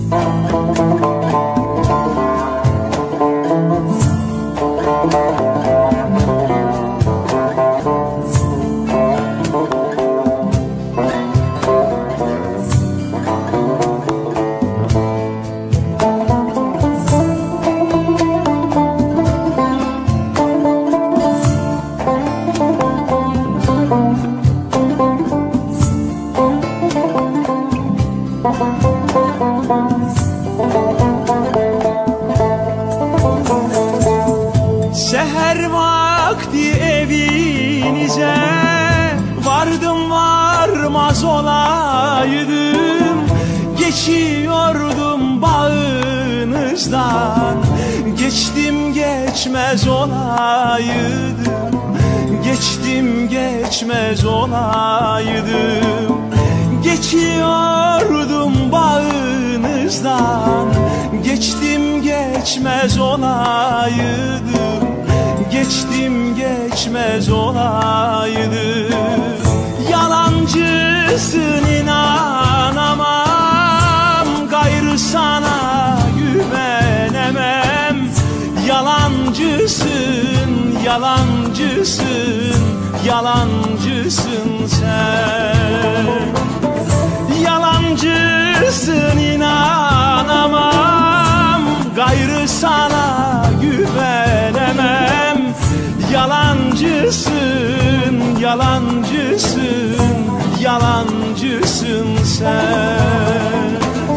Seher vakti evinize vardım varmaz olaydım, geçiyordum bağınızdan, geçtim geçmez olaydım, geçtim geçmez olaydım, geçiyordum bağınızdan, geçtim geçmez olaydım, geçtim geçmez olaydım. Yalancısın inanamam, gayrı sana güvenemem. Yalancısın, yalancısın, yalancısın sen. Yalancısın inanamam, gayrı sana güvenemem. Yalancısın, yalancısın, yalancısın sen.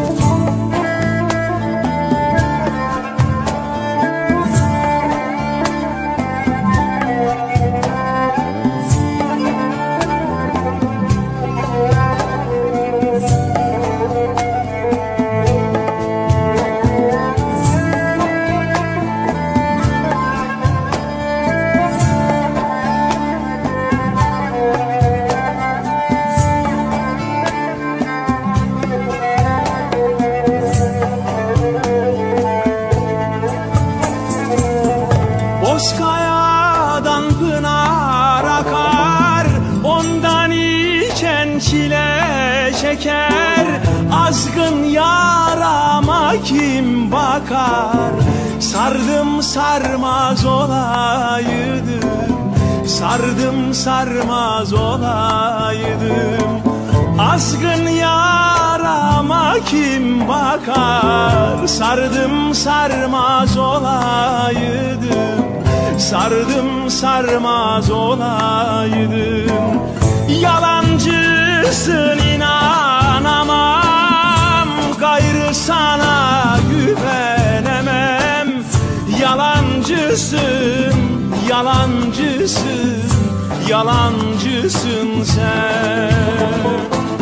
Bozkayadan pınar akar, ondan içen çile çeker. Azgın yarama kim bakar? Sardım sarmaz olaydım, sardım sarmaz olaydım. Azgın yarama kim bakar? Sardım sarmaz olaydım, sardım sarmaz olaydım. Yalancısın inanamam, gayrı sana güvenemem. Yalancısın, yalancısın, yalancısın sen.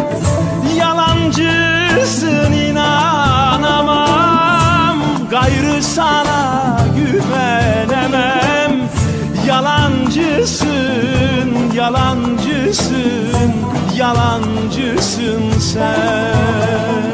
Yalancısın inanamam, gayrı sana güvenemem. Yalancısın, yalancısın, yalancısın sen.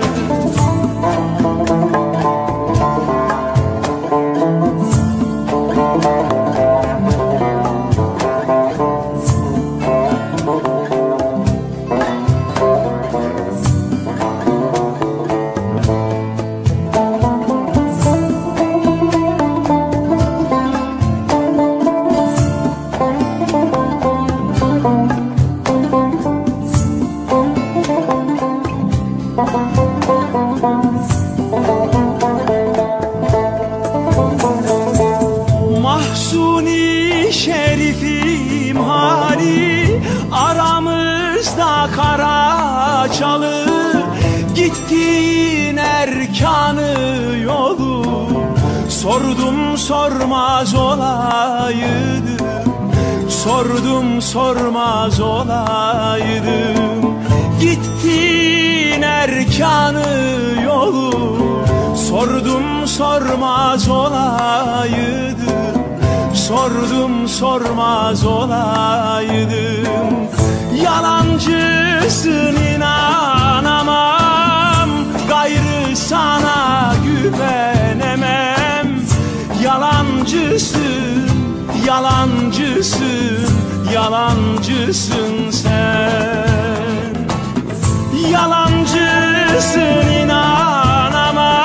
Mahsuni şerifim hali, aramızda kara çalı. Gittiğin erkanı yolu, sordum sormaz olaydım, sordum sormaz olaydım. Gittiğin erkanı yolu, sordum sormaz olaydım, sordum sormaz olaydım. Yalancısın inanamam, gayrı sana güvenemem. Yalancısın, yalancısın, yalancısın sen. Yalancısın inanamam,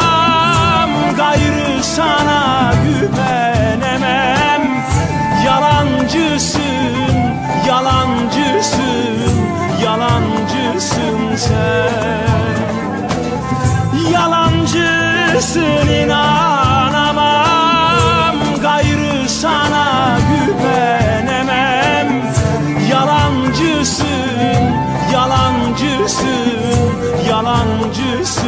Yalancısın, yalancısın, yalancısın sen. Yalancısın, inanamam, gayrı sana güvenemem. Yalancısın, yalancısın, yalancısın